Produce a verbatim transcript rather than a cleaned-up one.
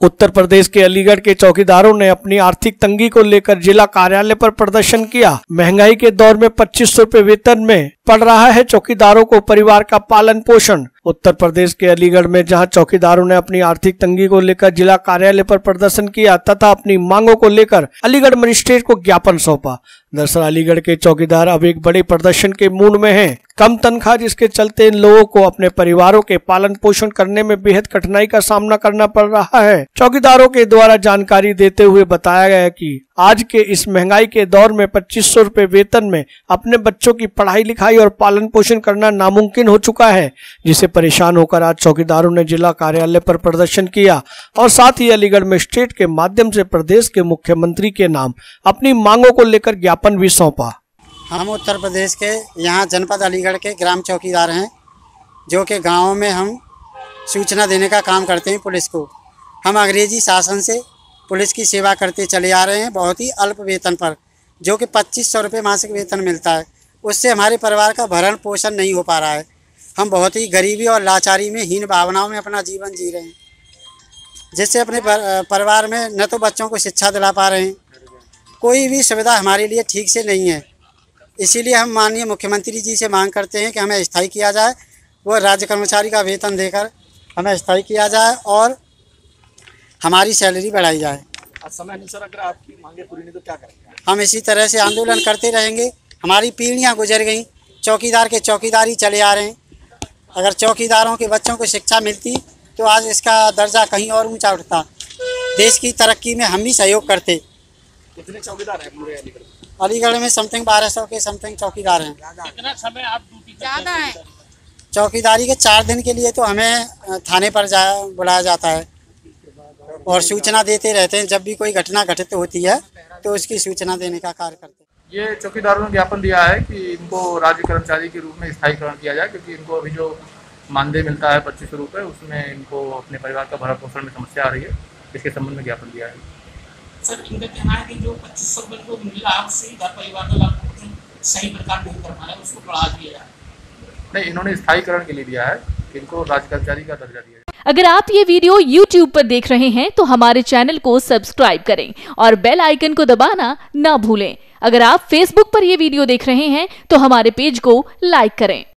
उत्तर प्रदेश के अलीगढ़ के चौकीदारों ने अपनी आर्थिक तंगी को लेकर जिला कार्यालय पर प्रदर्शन किया। महंगाई के दौर में पच्चीस सौ रुपए वेतन में पड़ रहा है चौकीदारों को परिवार का पालन पोषण। उत्तर प्रदेश के अलीगढ़ में जहां चौकीदारों ने अपनी आर्थिक तंगी को लेकर जिला कार्यालय पर प्रदर्शन किया तथा अपनी मांगों को लेकर अलीगढ़ मजिस्ट्रेट को ज्ञापन सौंपा। दरअसल अलीगढ़ के चौकीदार अब एक बड़े प्रदर्शन के मूड में हैं। कम तनख्वाह जिसके चलते इन लोगों को अपने परिवारों के पालन पोषण करने में बेहद कठिनाई का सामना करना पड़ रहा है। चौकीदारों के द्वारा जानकारी देते हुए बताया गया कि आज के इस महंगाई के दौर में पच्चीस सौ रुपए वेतन में अपने बच्चों की पढ़ाई लिखाई और पालन पोषण करना नामुमकिन हो चुका है, जिसे परेशान होकर आज चौकीदारों ने जिला कार्यालय पर प्रदर्शन किया और साथ ही अलीगढ़ मजिस्ट्रेट के माध्यम से प्रदेश के मुख्यमंत्री के नाम अपनी मांगों को लेकर ज्ञापन भी सौंपा। हम उत्तर प्रदेश के यहाँ जनपद अलीगढ़ के ग्राम चौकीदार हैं, जो कि गाँव में हम सूचना देने का काम करते हैं पुलिस को। हम अंग्रेजी शासन से पुलिस की सेवा करते चले आ रहे हैं, बहुत ही अल्प वेतन पर, जो कि पच्चीस सौ रुपये मासिक वेतन मिलता है। उससे हमारे परिवार का भरण पोषण नहीं हो पा रहा है। हम बहुत ही गरीबी और लाचारी में, हीन भावनाओं में अपना जीवन जी रहे हैं, जिससे अपने परिवार में न तो बच्चों को शिक्षा दिला पा रहे हैं, कोई भी सुविधा हमारे लिए ठीक से नहीं है। इसीलिए हम माननीय मुख्यमंत्री जी से मांग करते हैं कि हमें स्थायी किया जाए, वो राज्य कर्मचारी का वेतन देकर हमें स्थायी किया जाए और हमारी सैलरी बढ़ाई जाए। समय अनुसार अगर आपकी मांगे पूरी नहीं तो क्या करेंगे? हम इसी तरह से आंदोलन करते रहेंगे। हमारी पीढ़ियां गुजर गई, चौकीदार के चौकीदारी चले आ रहे हैं। अगर चौकीदारों के बच्चों को शिक्षा मिलती तो आज इसका दर्जा कहीं और ऊंचा उठता। देश की तरक्की में हम भी सहयोग करते। कितने चौकीदार हैं पूरे अलीगढ़ में? अलीगढ़ में समथिंग बारह सौ के समथिंग चौकीदार हैं। कितना समय आप ड्यूटी ज़्यादा है? चौकीदारी के चार दिन के लिए तो हमें थाने पर जा बुलाया जाता है और सूचना देते रहते हैं। जब भी कोई घटना घटित होती है तो उसकी सूचना देने का कार्य करते हैं। ये चौकीदारों ने ज्ञापन दिया है कि इनको राज्य कर्मचारी के रूप में स्थायीकरण किया जाए, क्योंकि इनको अभी जो मानदेय मिलता है पच्चीस सौ रुपये, उसमें इनको अपने परिवार का भरण पोषण में समस्या आ रही है। इसके संबंध में ज्ञापन दिया है। सर, इनका कहना है कि जो पच्चीस सौ रुपये को मिल रहा है उससे घर परिवार का लाभ सही प्रकार नहीं कर पा रहा है, उसको बढ़ा दिया जाए। नहीं, इन्होंने स्थायीकरण के लिए दिया है कि इनको राज्य कर्मचारी का दर्जा दिया जाए। अगर आप ये वीडियो यूट्यूब पर देख रहे हैं तो हमारे चैनल को सब्सक्राइब करें और बेल आइकन को दबाना ना भूलें। अगर आप फेसबुक पर ये वीडियो देख रहे हैं तो हमारे पेज को लाइक करें।